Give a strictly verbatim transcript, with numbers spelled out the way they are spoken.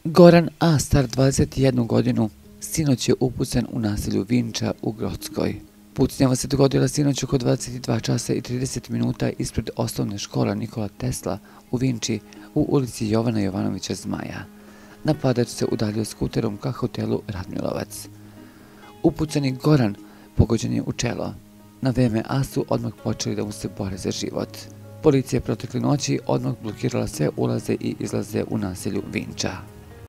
Goran A., star dvadeset jednu godinu, sinoć je upucen u naselju Vinča u Grockoj. Pucnjava se dogodila sinoć oko dvadeset dva časa i trideset minuta ispred osnovne škole Nikola Tesla u Vinči u ulici Jovana Jovanovića Zmaja. Napadač se udaljio skuterom ka hotelu Radmilovac. Upucani Goran pogođen je u čelo. Na V M A su odmah počeli da mu se bore za život. Policija je protekle noći odmah blokirala sve ulaze i izlaze u naselju Vinča.